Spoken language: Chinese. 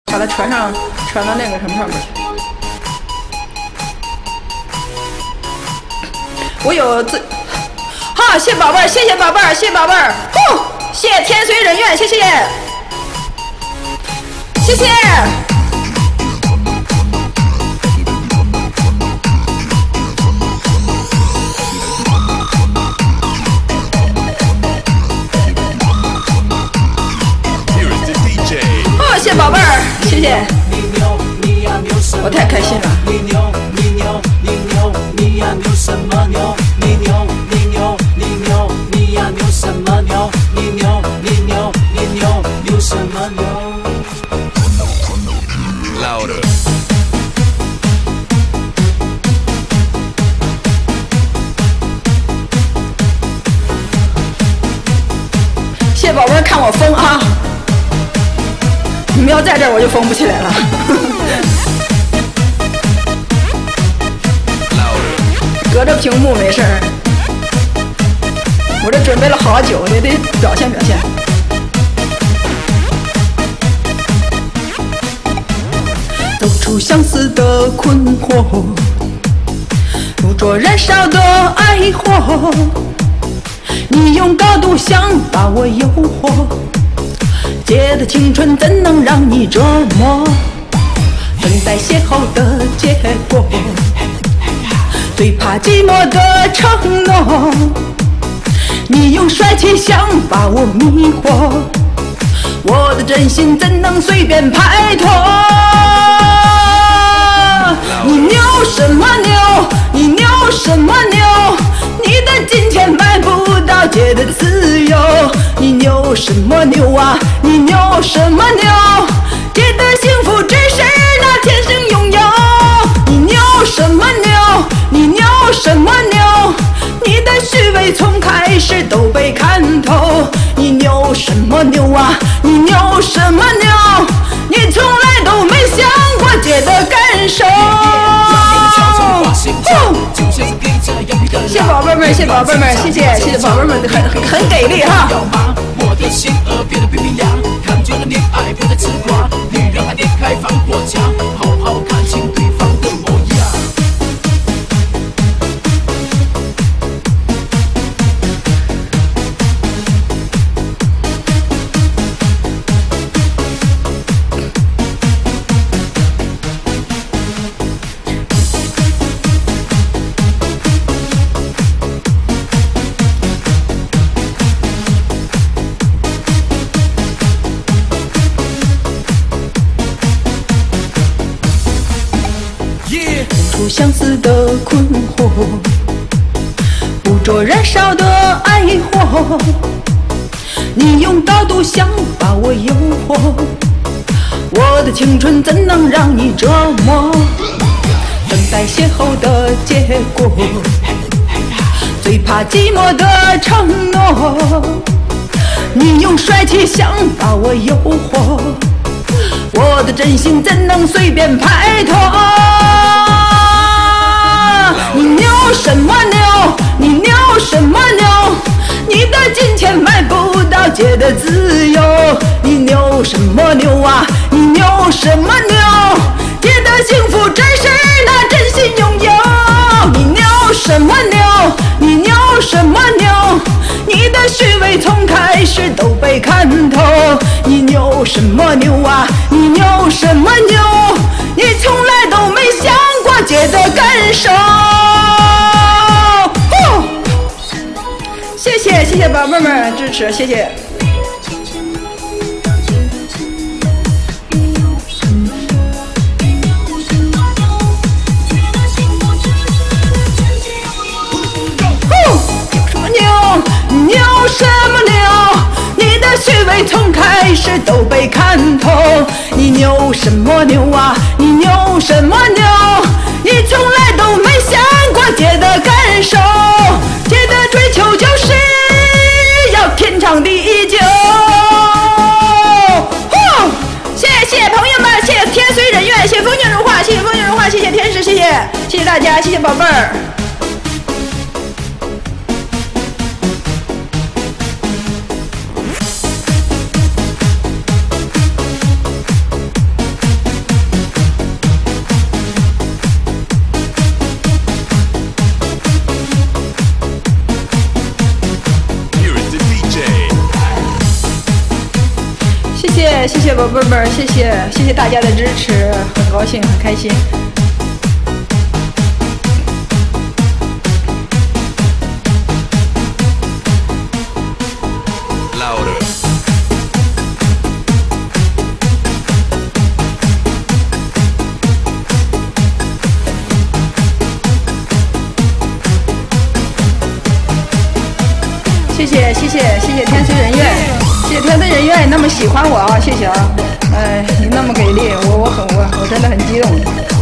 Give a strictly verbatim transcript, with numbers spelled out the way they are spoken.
把它传上传到那个什么上面去。我有自，好，谢宝贝儿，谢谢宝贝儿，谢宝贝儿，呼，谢天随人愿，谢谢，谢谢。哦，谢宝贝儿，谢谢。我太开心了。你牛，你牛，你牛，你呀牛什么牛？你牛，你牛，你牛，你呀牛什么牛？你牛，你牛，你牛，牛什么牛 ？Louder。谢宝贝儿，看我疯啊！你们要在这儿，我就疯不起来了。隔着屏幕没事儿，我这准备了好久，也得表现表现。走出相思的困惑，捕捉燃烧的爱火。你用高度想把我诱惑，借的青春怎能让你折磨？等待邂逅的结果。最怕寂寞的承诺，你用帅气想把我迷惑，我的真心怎能随便拍拖？你牛什么牛？你牛什么牛？你的金钱买不到姐的自由。你牛什么牛啊？你牛什么牛？姐的幸福只是那天生拥有。你牛什么牛？你牛什么牛？你的虚伪从开始都被看透。你牛什么牛啊？你牛什么牛？你从来都没想过姐的感受。谢宝贝们，谢宝贝们，谢谢谢谢宝贝们，很很很给力哈。我的心儿变得冰冰凉，看见了恋爱不再痴狂，女人还得开放国家，好好看清对方的模样。相思的困惑，捕捉燃烧的爱火。你用高度想把我诱惑，我的青春怎能让你折磨？等待邂逅的结果，最怕寂寞的承诺。你用帅气想把我诱惑，我的真心怎能随便拍拖？你牛什么牛？你牛什么牛？你的金钱买不到姐的自由。你牛什么牛啊？你牛什么牛？姐的幸福只是那真心拥有。你牛什么牛？你牛什么牛？你的虚伪从开始都被看透。你牛什么牛啊？你牛什么牛？你从来都没想过姐的感受。谢谢谢谢宝贝们支持，谢谢。牛什么牛？牛什么牛？你的虚伪从开始都被看透。你牛什么牛啊？你牛什么牛？你从来都没想过姐的感受。姐的追求就是要天长地久。谢谢朋友们，谢谢天随人愿，谢谢风景如画，谢谢风景如画，谢谢天使，谢谢谢谢大家，谢谢宝贝儿。 谢谢谢宝贝们，谢谢谢谢大家的支持，很高兴很开心。谢谢谢谢谢谢天随人愿，谢谢天随人愿那么喜欢我啊，谢谢啊，哎，你那么给力，我我很我我真的很激动。